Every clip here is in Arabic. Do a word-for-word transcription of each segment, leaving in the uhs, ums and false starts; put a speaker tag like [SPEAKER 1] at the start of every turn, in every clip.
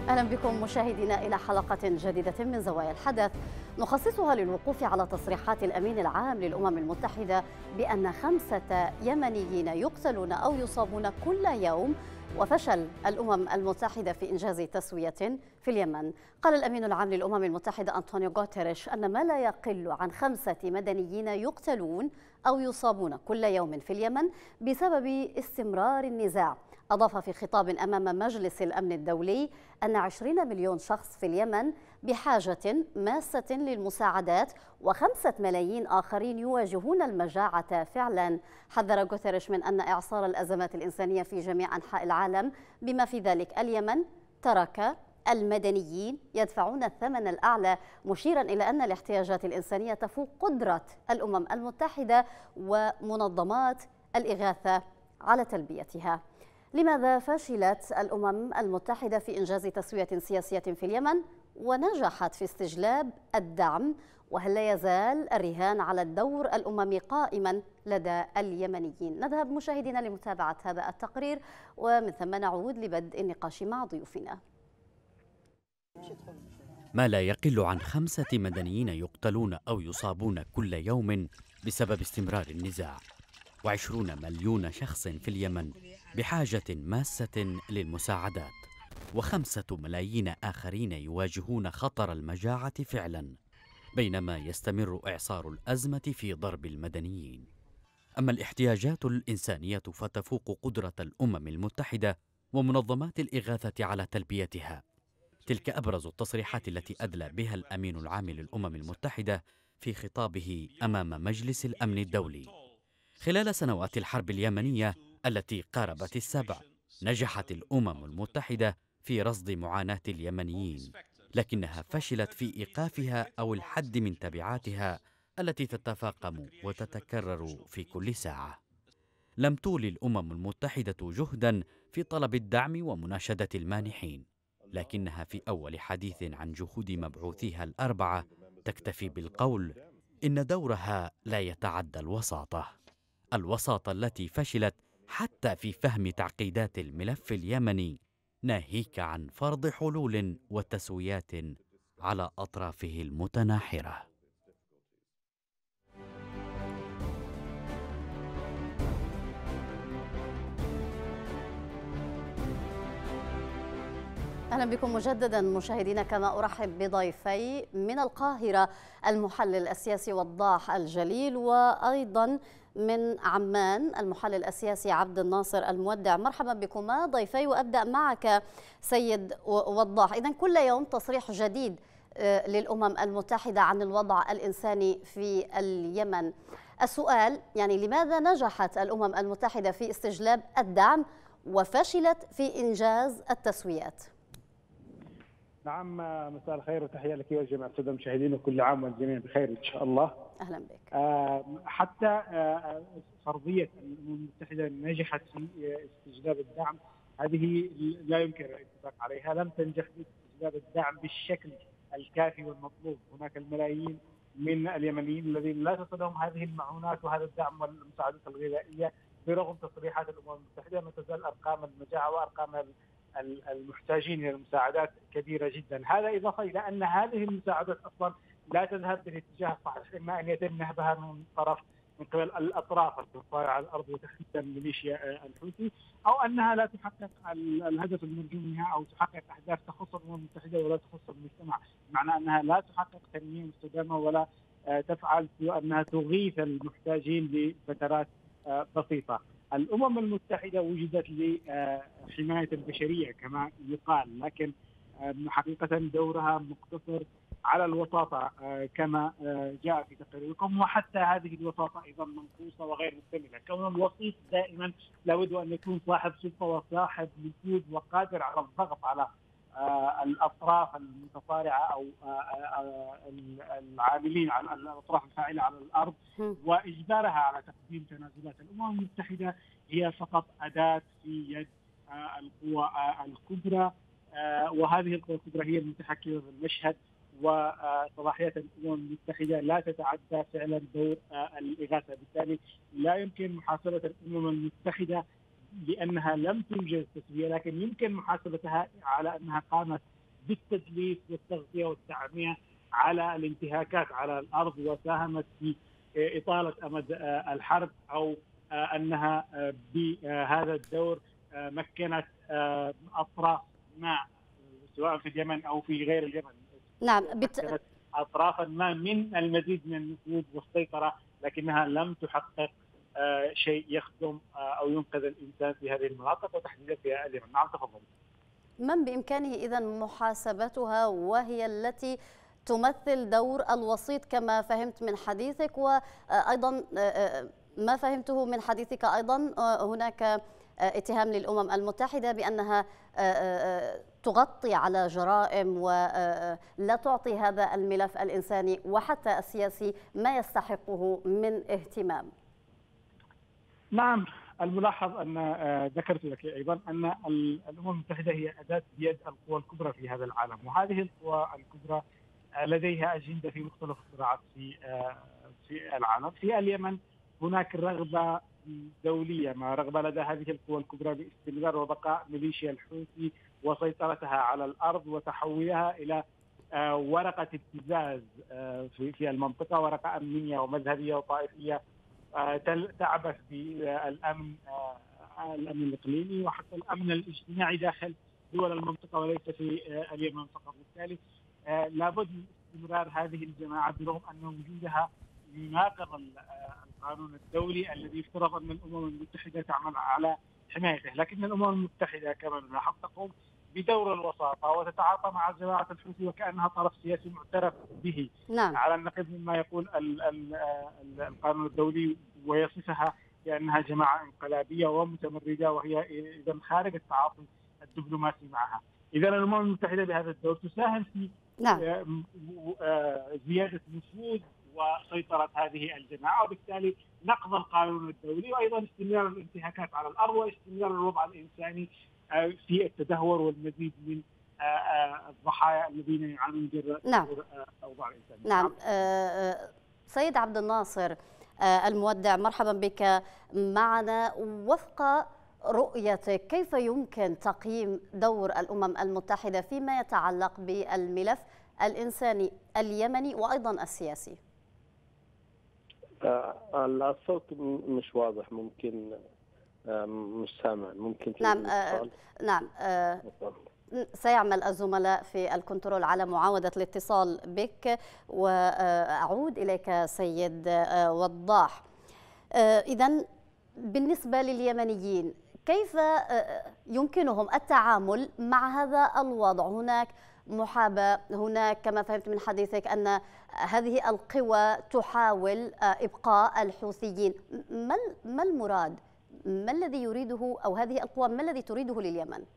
[SPEAKER 1] أهلا بكم مشاهدينا إلى حلقة جديدة من زوايا الحدث نخصصها للوقوف على تصريحات الأمين العام للأمم المتحدة بأن خمسة يمنيين يقتلون أو يصابون كل يوم، وفشل الأمم المتحدة في إنجاز تسوية في اليمن. قال الأمين العام للأمم المتحدة أنطونيو غوتيريش أن ما لا يقل عن خمسة مدنيين يقتلون أو يصابون كل يوم في اليمن بسبب استمرار النزاع. أضاف في خطاب أمام مجلس الأمن الدولي أن عشرين مليون شخص في اليمن بحاجة ماسة للمساعدات، وخمسة ملايين آخرين يواجهون المجاعة فعلا. حذر غوتيريش من أن إعصار الأزمات الإنسانية في جميع أنحاء العالم بما في ذلك اليمن ترك المدنيين يدفعون الثمن الأعلى، مشيرا إلى أن الاحتياجات الإنسانية تفوق قدرة الأمم المتحدة ومنظمات الإغاثة على تلبيتها. لماذا فشلت الأمم المتحدة في إنجاز تسوية سياسية في اليمن ونجحت في استجلاب الدعم؟ وهل لا يزال الرهان على الدور الأممي قائما لدى اليمنيين؟ نذهب مشاهدينا لمتابعة هذا التقرير ومن ثم نعود لبدء النقاش مع ضيوفنا.
[SPEAKER 2] ما لا يقل عن خمسة مدنيين يقتلون أو يصابون كل يوم بسبب استمرار النزاع، وعشرون مليون شخص في اليمن بحاجة ماسة للمساعدات، وخمسة ملايين آخرين يواجهون خطر المجاعة فعلا، بينما يستمر إعصار الأزمة في ضرب المدنيين. أما الاحتياجات الإنسانية فتفوق قدرة الأمم المتحدة ومنظمات الإغاثة على تلبيتها. تلك أبرز التصريحات التي أدلى بها الأمين العام للأمم المتحدة في خطابه أمام مجلس الأمن الدولي. خلال سنوات الحرب اليمنية التي قاربت السبع، نجحت الأمم المتحدة في رصد معاناة اليمنيين، لكنها فشلت في إيقافها أو الحد من تبعاتها التي تتفاقم وتتكرر في كل ساعة. لم تولي الأمم المتحدة جهدا في طلب الدعم ومناشدة المانحين، لكنها في أول حديث عن جهود مبعوثيها الأربعة تكتفي بالقول إن دورها لا يتعدى الوساطة. الوساطة التي فشلت حتى في فهم تعقيدات الملف اليمني، ناهيك عن فرض حلول وتسويات على أطرافه المتناحرة.
[SPEAKER 1] أهلا بكم مجددا مشاهدينا، كما أرحب بضيفي من القاهرة المحلل السياسي وضاح الجليل، وأيضا من عمان المحلل السياسي عبد الناصر المودع. مرحبا بكما ضيفي، وأبدأ معك سيد وضاح. إذن كل يوم تصريح جديد للأمم المتحدة عن الوضع الإنساني في اليمن. السؤال يعني لماذا نجحت الأمم المتحدة في استجلاب الدعم وفشلت في إنجاز التسويات؟
[SPEAKER 3] نعم، مساء الخير وتحية لك ولجميع السادة المشاهدين، وكل عام والجميع بخير إن شاء الله.
[SPEAKER 1] أهلا بك.
[SPEAKER 3] آه حتى آه فرضية الأمم المتحدة نجحت في استجلاب الدعم، هذه لا يمكن الاتفاق عليها. لم تنجح في استجلاب الدعم بالشكل الكافي والمطلوب. هناك الملايين من اليمنيين الذين لا تصلهم هذه المعونات وهذا الدعم والمساعدات الغذائية برغم تصريحات الأمم المتحدة. ما تزال أرقام المجاعة وأرقام المحتاجين الى المساعدات كبيره جدا. هذا اضافه الى ان هذه المساعدات اصلا لا تذهب بالاتجاه الصحيح، اما ان يتم نهبها من طرف من قبل الاطراف المتصارعه على الارض وتحديدا ميليشيا الحوثي، او انها لا تحقق الهدف المرجو منها او تحقق اهداف تخص الامم المتحده ولا تخص المجتمع، بمعنى انها لا تحقق تنميه مستدامه ولا تفعل انها تغيث المحتاجين لفترات بسيطه. الأمم المتحدة وجدت لحماية البشرية كما يقال، لكن حقيقة دورها مقتصر على الوساطة كما جاء في تقريركم، وحتى هذه الوساطة أيضا منقوصة وغير مكتملة. كون الوسيط دائما لابد أن يكون صاحب سلطة وصاحب نفوذ وقادر على الضغط على الأطراف المتصارعة أو العاملين على الأطراف الفاعلة على الأرض وإجبارها على تقديم تنازلات. الأمم المتحدة هي فقط أداة في يد القوى الكبرى، وهذه القوى الكبرى هي المتحكمة بالمشهد، وصلاحيات الأمم المتحدة لا تتعدى فعلا دور الإغاثة. بالتالي لا يمكن محاسبة الأمم المتحدة لأنها لم تنجز تسوية، لكن يمكن محاسبتها على أنها قامت بالتدليس والتغطية والتعمية على الانتهاكات على الأرض، وساهمت في إطالة أمد الحرب، أو أنها بهذا الدور مكنت أطراف ما سواء في اليمن أو في غير اليمن.
[SPEAKER 1] نعم،
[SPEAKER 3] مكنت أطرافا ما من المزيد من النفوذ والسيطرة، لكنها لم تحقق شيء يخدم أو ينقذ الإنسان في هذه المناطق وتحديدا في اليمن. نعم تفضل.
[SPEAKER 1] من بإمكانه إذن محاسبتها، وهي التي تمثل دور الوسيط كما فهمت من حديثك، وأيضا ما فهمته من حديثك أيضا هناك اتهام للأمم المتحدة بأنها تغطي على جرائم ولا تعطي هذا الملف الإنساني وحتى السياسي ما يستحقه من اهتمام.
[SPEAKER 3] نعم، الملاحظ أن ذكرت لك أيضا أن الأمم المتحدة هي أداة بيد القوى الكبرى في هذا العالم، وهذه القوى الكبرى لديها أجندة في مختلف الصراعات في في العالم. في اليمن هناك رغبة دولية، ما رغبة لدى هذه القوى الكبرى باستمرار وبقاء ميليشيا الحوثي وسيطرتها على الأرض وتحويلها إلى ورقة ابتزاز في في المنطقة، ورقة أمنية ومذهبية وطائفية تعبث بالأمن الأمن الإقليمي وحتى الأمن الاجتماعي داخل دول المنطقة وليس في اليمن فقط. بالتالي لابد من استمرار هذه الجماعة برغم أن وجودها يناقض القانون الدولي الذي يفترض أن الأمم المتحدة تعمل على حمايته، لكن الأمم المتحدة كما نلاحظ تقوم بدور الوساطة وتتعاطى مع جماعة الحوثي وكأنها طرف سياسي معترف به.
[SPEAKER 1] نعم.
[SPEAKER 3] على النقيض مما يقول ال ال القانون الدولي ويصفها بأنها جماعة انقلابية ومتمردة، وهي إذا خارج التعاطي الدبلوماسي معها. إذا الأمم المتحدة بهذا الدور تساهم في
[SPEAKER 1] نعم.
[SPEAKER 3] زيادة نفوذ وسيطرة هذه الجماعة، وبالتالي نقض القانون الدولي، وأيضا استمرار الانتهاكات على الأرض واستمرار الوضع الإنساني في التدهور والمزيد من الضحايا الذين يعانون جراء
[SPEAKER 1] نعم.
[SPEAKER 3] أوضاع الإنسان.
[SPEAKER 1] نعم. سيد عبد الناصر المودع، مرحبا بك معنا. وفق رؤيتك كيف يمكن تقييم دور الأمم المتحدة فيما يتعلق بالملف الإنساني اليمني وأيضا السياسي؟
[SPEAKER 4] الصوت مش واضح، ممكن مش سامع، ممكن
[SPEAKER 1] نعم. آه نعم آه سيعمل الزملاء في الكنترول على معاودة الاتصال بك، وأعود إليك سيد آه وضاح. آه إذن بالنسبة لليمنيين كيف آه يمكنهم التعامل مع هذا الوضع؟ هناك محاباة، هناك كما فهمت من حديثك أن هذه القوى تحاول إبقاء الحوثيين. ما المراد؟ ما الذي يريده، أو هذه القوى ما الذي تريده لليمن؟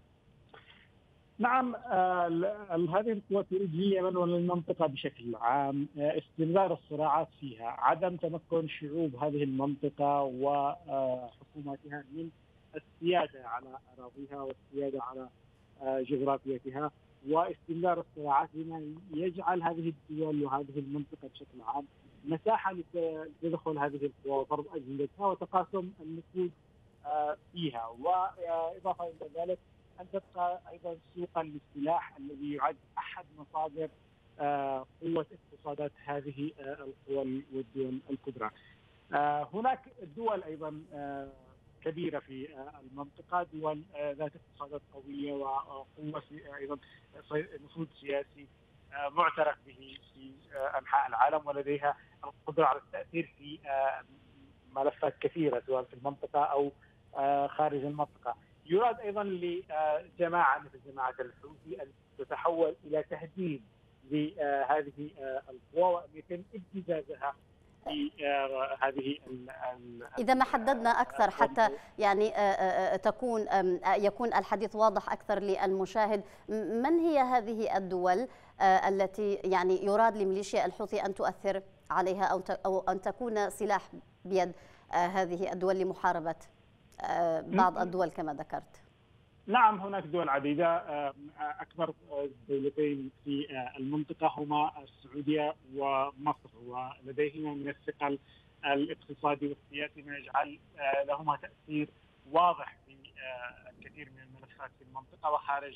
[SPEAKER 3] نعم، هذه القوى تريد لليمن وللمنطقة بشكل عام استمرار الصراعات فيها، عدم تمكن شعوب هذه المنطقة وحكوماتها من السيادة على أراضيها والسيادة على جغرافيتها، واستمرار الصراعات بما يجعل هذه الدول وهذه المنطقة بشكل عام مساحة لتدخل هذه القوى وفرض أجندتها وتقاسم النفوذ فيها، وإضافة إلى ذلك أن تبقى أيضا سوقا للسلاح الذي يعد أحد مصادر قوة اقتصادات هذه القوى والدول الكبرى. هناك دول أيضا كبيرة في المنطقة، دول ذات اقتصادات قوية وقوة أيضا نفوذ سياسي معترف به في أنحاء العالم، ولديها القدرة على التأثير في ملفات كثيرة سواء في المنطقة أو خارج المنطقة. يراد أيضا لجماعة مثل جماعة الحوثي أن تتحول إلى تهديد لهذه القوى وأن يتم ابتزازها في هذه.
[SPEAKER 1] إذا ما حددنا أكثر حتى يعني تكون يكون الحديث واضح أكثر للمشاهد، من هي هذه الدول التي يعني يراد لميليشيا الحوثي أن تؤثر عليها أو أن تكون سلاح بيد هذه الدول لمحاربة بعض الدول كما ذكرت؟
[SPEAKER 3] نعم، هناك دول عديدة. أكبر دولتين في المنطقة هما السعودية ومصر، ولديهما من الثقل الاقتصادي والسياسي ما يجعل لهما تأثير واضح في الكثير من الملفات في المنطقة وخارج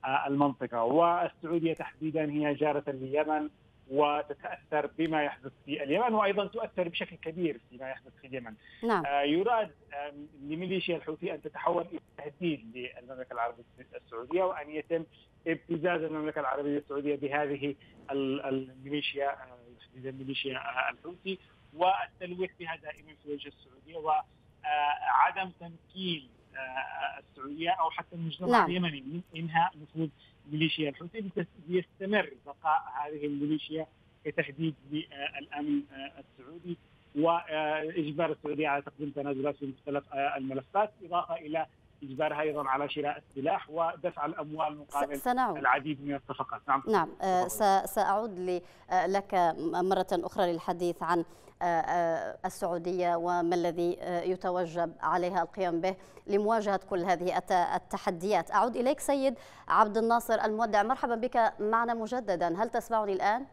[SPEAKER 3] المنطقة. والسعودية تحديدا هي جارة لليمن وتتأثر بما يحدث في اليمن، وأيضا تؤثر بشكل كبير فيما يحدث في اليمن.
[SPEAKER 1] نعم.
[SPEAKER 3] يراد لميليشيا الحوثي أن تتحول إلى تهديد للمملكة العربية السعودية، وأن يتم ابتزاز المملكة العربية السعودية بهذه الميليشيا، تحديدا ميليشيا الحوثي، والتلويح بها دائما في وجه السعودية، وعدم تمكين السعودية أو حتى المجتمع نعم. اليمني من إنهاء نفوذ ميليشيا الحوثي، ليستمر بقاء هذه الميليشيا كتهديد للأمن السعودي، وإجبار السعودية على تقديم تنازلات في مختلف الملفات، إضافة إلى إجبارها أيضا على شراء السلاح ودفع الأموال مقابل
[SPEAKER 1] سنعود.
[SPEAKER 3] العديد من الصفقات.
[SPEAKER 1] نعم, نعم. سأعود لك مرة أخرى للحديث عن السعودية وما الذي يتوجب عليها القيام به لمواجهة كل هذه التحديات. أعود إليك سيد عبد الناصر المودع، مرحبا بك معنا مجددا، هل تسمعني الآن؟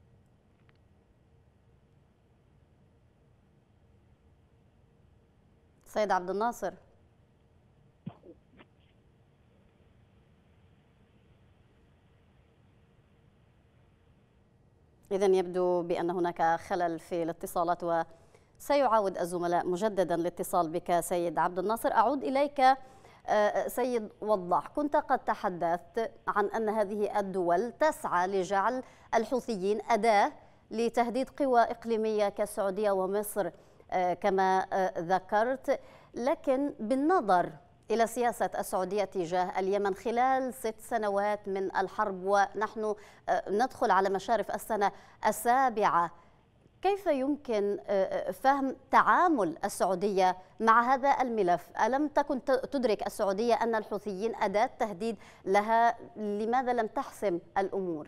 [SPEAKER 1] سيد عبد الناصر. إذن يبدو بأن هناك خلل في الاتصالات، وسيعاود الزملاء مجددا الاتصال بك سيد عبد الناصر. أعود إليك سيد وضح، كنت قد تحدثت عن أن هذه الدول تسعى لجعل الحوثيين أداة لتهديد قوى إقليمية كالسعودية ومصر كما ذكرت، لكن بالنظر إلى سياسة السعودية تجاه اليمن خلال ست سنوات من الحرب ونحن ندخل على مشارف السنة السابعة، كيف يمكن فهم تعامل السعودية مع هذا الملف؟ ألم تكن تدرك السعودية أن الحوثيين أداة تهديد لها؟ لماذا لم تحسم الأمور؟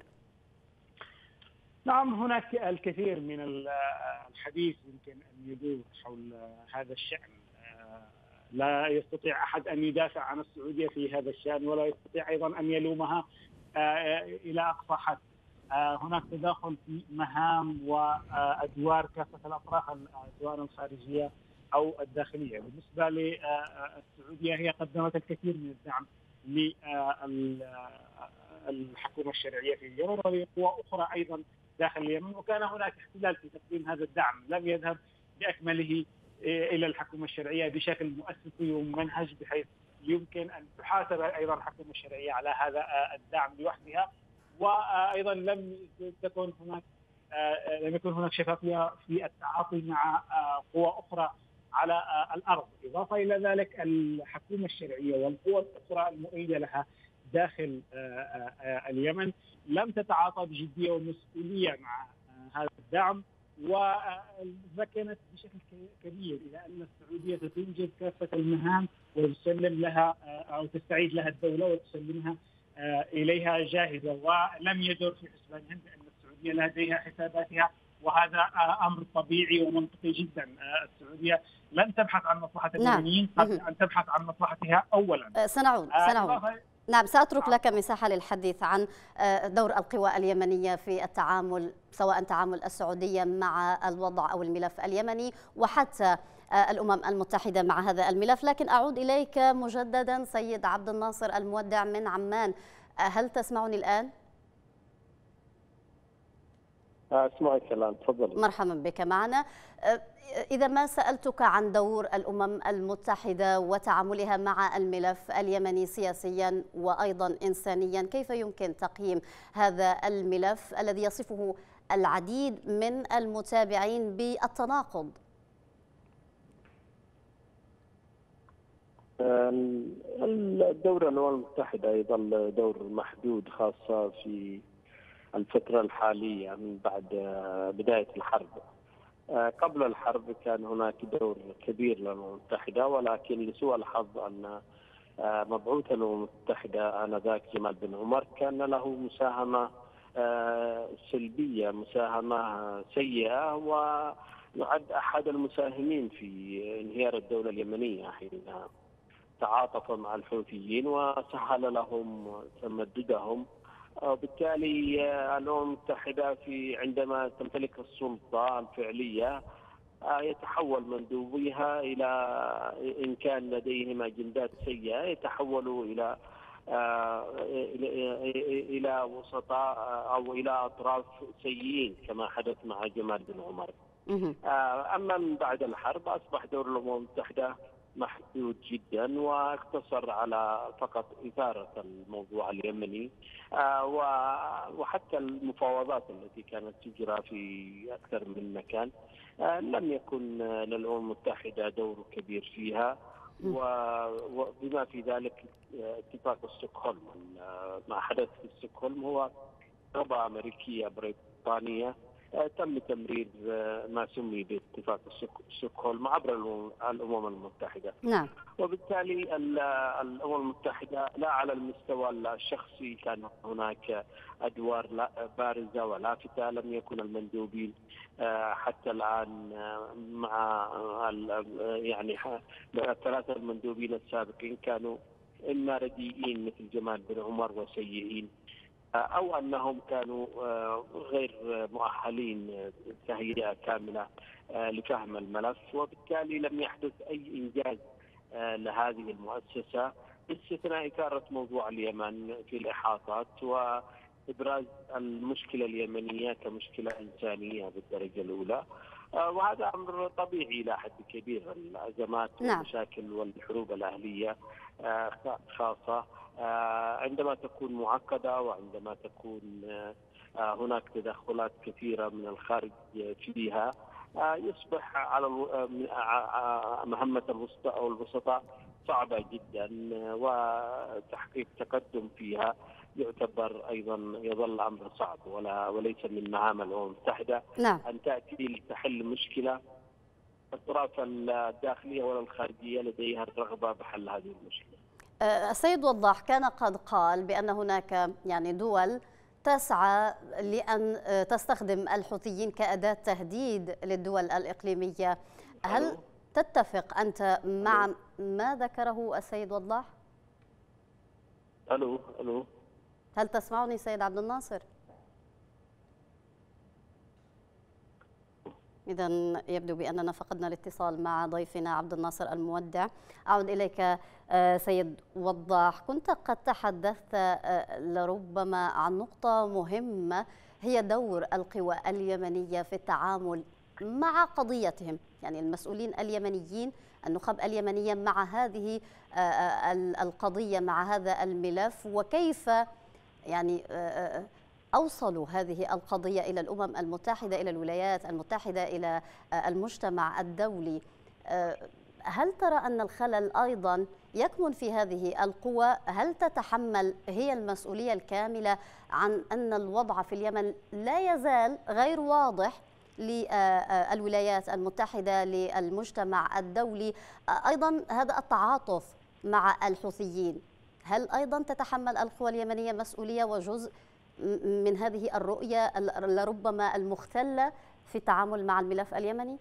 [SPEAKER 3] نعم، هناك الكثير من الحديث يمكن أن يدور حول هذا الشأن. لا يستطيع أحد أن يدافع عن السعودية في هذا الشأن، ولا يستطيع أيضا أن يلومها إلى أقصى حد. هناك تداخل في مهام وأدوار كافة الأطراف سواء الخارجية أو الداخلية. بالنسبة للسعودية هي قدمت الكثير من الدعم للحكومة الشرعية في اليمن ولقوى أخرى أيضا داخل اليمن، وكان هناك احتلال في تقديم هذا الدعم، لم يذهب بأكمله إلى الحكومة الشرعية بشكل مؤسسي ومنهج بحيث يمكن أن تحاسب أيضا الحكومة الشرعية على هذا الدعم لوحدها. وأيضا لم تكن هناك لم يكن هناك شفافية في التعاطي مع قوى أخرى على الأرض. إضافة إلى ذلك الحكومة الشرعية والقوى الأخرى المؤيدة لها داخل اليمن لم تتعاطى بجدية ومسؤولية مع هذا الدعم، ومكنت بشكل كبير إلى أن السعودية تنجز كافة المهام وتسلم لها أو تستعيد لها الدولة وتسلمها إليها جاهزة. ولم يدر في حسبانهم بأن السعودية لديها حساباتها، وهذا أمر طبيعي ومنطقي جدا. السعودية لم تبحث عن مصلحة اليمنيين قبل أن تبحث عن مصلحتها أولا.
[SPEAKER 1] سنعود سنعود نعم، سأترك لك مساحة للحديث عن دور القوى اليمنية في التعامل، سواء تعامل السعودية مع الوضع أو الملف اليمني وحتى الأمم المتحدة مع هذا الملف، لكن أعود إليك مجددا سيد عبد الناصر المودع من عمان، هل تسمعني الآن؟
[SPEAKER 4] أسمعك الآن، تفضل.
[SPEAKER 1] مرحبا بك معنا. إذا ما سألتك عن دور الأمم المتحدة وتعاملها مع الملف اليمني سياسيا وأيضا إنسانيا، كيف يمكن تقييم هذا الملف الذي يصفه العديد من المتابعين بالتناقض؟
[SPEAKER 4] الدور الأمم المتحدة أيضا دور محدود، خاصة في الفترة الحالية من بعد بداية الحرب. قبل الحرب كان هناك دور كبير للأمم المتحدة، ولكن لسوء الحظ أن مبعوث الأمم المتحدة آنذاك جمال بن عمر كان له مساهمة سلبية، مساهمة سيئة، ويعد أحد المساهمين في انهيار الدولة اليمنية حين تعاطف مع الحوثيين وسهل لهم تمددهم. وبالتالي الأمم المتحدة في عندما تمتلك السلطة الفعلية يتحول مندوبيها إلى، إن كان لديهم أجندات سيئة، يتحولوا إلى إلى وسطاء أو إلى أطراف سيئين كما حدث مع جمال بن عمر. أما من بعد الحرب أصبح دور الأمم المتحدة محدود جدا، واقتصر على فقط إثارة الموضوع اليمني، وحتى المفاوضات التي كانت تجرى في أكثر من مكان لم يكن للأمم المتحدة دور كبير فيها، وبما في ذلك اتفاق ستوكهولم. ما حدث في ستوكهولم هو رغبة أمريكية بريطانية تم تمرير ما سمي باتفاق ستوكهولم عبر الأمم المتحدة.
[SPEAKER 1] نعم.
[SPEAKER 4] وبالتالي الأمم المتحدة لا على المستوى الشخصي كان هناك أدوار بارزة ولافتة، لم يكن المندوبين حتى الآن مع يعني الثلاثة المندوبين السابقين كانوا إما رديئين مثل جمال بن عمر وسيئين، أو أنهم كانوا غير مؤهلين تهيئة كاملة لفهم الملف، وبالتالي لم يحدث أي إنجاز لهذه المؤسسة باستثناء إثارة موضوع اليمن في الإحاطات وإبراز المشكلة اليمنية كمشكلة إنسانية بالدرجة الأولى. وهذا أمر طبيعي إلى حد كبير، الأزمات والمشاكل والحروب الأهلية خاصة عندما تكون معقدة وعندما تكون هناك تدخلات كثيرة من الخارج فيها، يصبح على مهمة الوسطاء أو الوسطاء صعبة جدا، وتحقيق تقدم فيها يعتبر أيضا يظل أمر صعب، ولا وليس من مهام الأمم المتحدة
[SPEAKER 1] نعم.
[SPEAKER 4] أن تأتي لتحل مشكلة الأطراف الداخلية ولا الخارجية لديها الرغبة بحل هذه المشكلة.
[SPEAKER 1] السيد وضاح كان قد قال بأن هناك يعني دول تسعى لأن تستخدم الحوثيين كأداة تهديد للدول الإقليمية. هل تتفق أنت مع ما ذكره السيد وضاح؟
[SPEAKER 4] ألو ألو
[SPEAKER 1] هل تسمعني سيد عبد الناصر؟ إذا يبدو بأننا فقدنا الاتصال مع ضيفنا عبد الناصر المودع. أعود إليك سيد وضاح، كنت قد تحدثت لربما عن نقطة مهمة هي دور القوى اليمنية في التعامل مع قضيتهم، يعني المسؤولين اليمنيين، النخب اليمنية مع هذه القضية، مع هذا الملف، وكيف يعني أوصلوا هذه القضية إلى الأمم المتحدة، إلى الولايات المتحدة، إلى المجتمع الدولي. هل ترى أن الخلل أيضا يكمن في هذه القوى؟ هل تتحمل هي المسؤولية الكاملة عن أن الوضع في اليمن لا يزال غير واضح للولايات المتحدة، للمجتمع الدولي؟ أيضا هذا التعاطف مع الحوثيين، هل أيضا تتحمل القوى اليمنية مسؤولية وجزء من هذه الرؤية لربما المختلة في التعامل مع الملف اليمني؟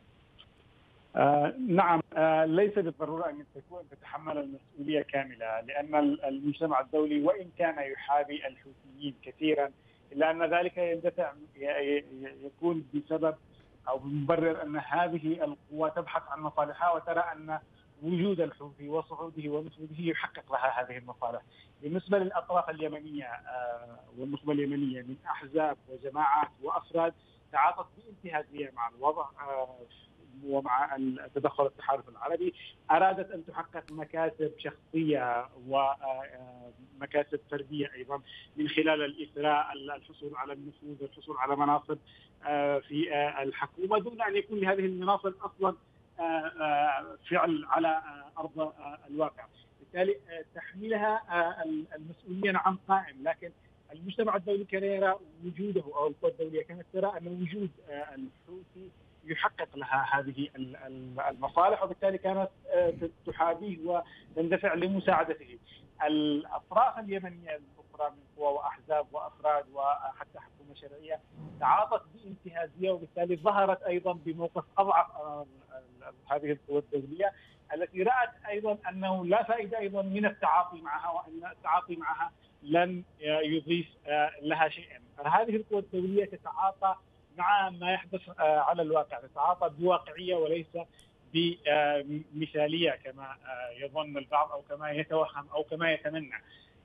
[SPEAKER 3] آه نعم، آه ليس بالضرورة أن تكون تتحمل المسؤولية كاملة، لأن المجتمع الدولي وإن كان يحابي الحوثيين كثيرا إلا أن ذلك يندفع يكون بسبب أو بمبرر أن هذه القوى تبحث عن مصالحها وترى أن وجود الحوثي وصعوده ومسعوده يحقق لها هذه المصالح. بالنسبة للأطراف اليمنية والنخبة اليمنية من أحزاب وجماعات وأفراد تعاطت بانتهازية مع الوضع ومع تدخل التحالف العربي، أرادت أن تحقق مكاسب شخصية ومكاسب فردية أيضا من خلال الإثراء، الحصول على النفوذ، الحصول على مناصب في الحكومة دون أن يكون لهذه المناصب أصلا فعل على أرض الواقع. بالتالي تحميلها المسؤولية نعم قائم، لكن المجتمع الدولي كان يرى وجوده أو القوى الدولية كانت ترى أن وجود الحوثي يحقق لها هذه المصالح، وبالتالى كانت تحابيه وتندفع لمساعدته. الأطراف اليمنية الأخرى من قوى وأحزاب وأفراد وحتى حكومة شرعية تعاطت بانتهازية، وبالتالي ظهرت أيضا بموقف أضعف هذه القوى الدولية التي رأت أيضا أنه لا فائدة أيضا من التعاطي معها، وأن التعاطي معها لن يضيف لها شيئا. هذه القوى الدولية تتعاطى مع ما يحدث على الواقع، تتعاطى بواقعية وليس بمثالية كما يظن البعض أو كما يتوهم أو كما يتمنى.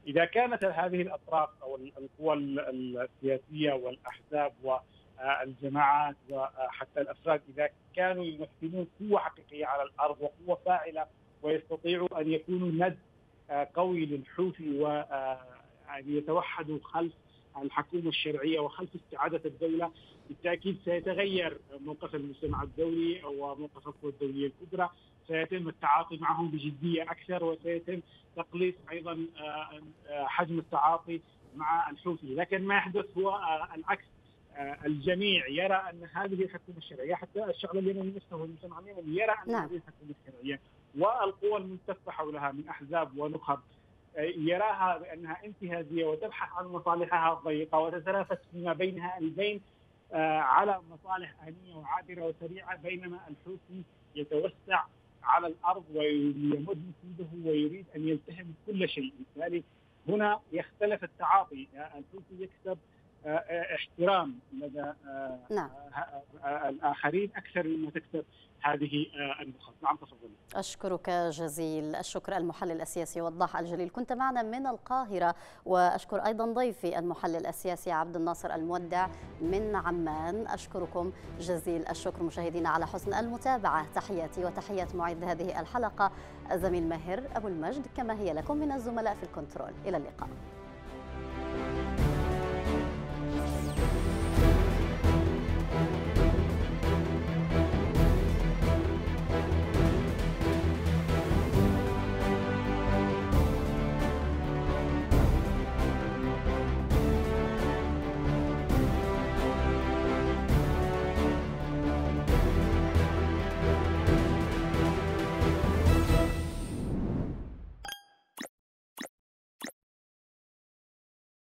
[SPEAKER 3] إذا كانت هذه الأطراف أو القوى السياسية والأحزاب والجماعات وحتى الأفراد إذا كانوا يمثلون قوة حقيقية على الأرض وقوة فاعلة ويستطيعوا أن يكونوا ند قوي للحوثي وأن يتوحدوا خلف الحكومة الشرعية وخلف استعادة الدولة، بالتأكيد سيتغير موقف المجتمع الدولي وموقف القوى الدولية الكبرى، سيتم التعاطي معهم بجدية أكثر وسيتم تقليص أيضا حجم التعاطي مع الحوثي. لكن ما يحدث هو العكس، الجميع يرى أن هذه الحكومة الشرعية، حتى الشعب اليمني نفسه والمجتمع اليمني يرى أن
[SPEAKER 1] نعم.
[SPEAKER 3] هذه الحكومة الشرعية والقوى الملتفة حولها من أحزاب ونخب يراها بأنها انتهازية وتبحث عن مصالحها الضيقة وتتنافس فيما بينها البين على مصالح آنية وعابرة وسريعة، بينما الحوثي يتوسع على الأرض ويمد نفوذه ويريد أن يلتهم كل شيء. بالتالي هنا يختلف التعاطي، الحوثي يكسب احترام لدى
[SPEAKER 1] نعم.
[SPEAKER 3] الآخرين أكثر مما تكسب هذه النخب. نعم تفضلي.
[SPEAKER 1] أشكرك جزيل الشكر المحلل السياسي وضاح الجليل، كنت معنا من القاهرة. وأشكر أيضا ضيفي المحلل السياسي عبد الناصر المودع من عمان. أشكركم جزيل الشكر مشاهدينا على حسن المتابعة. تحياتي وتحيات معد هذه الحلقة زميل ماهر أبو المجد، كما هي لكم من الزملاء في الكنترول. إلى اللقاء.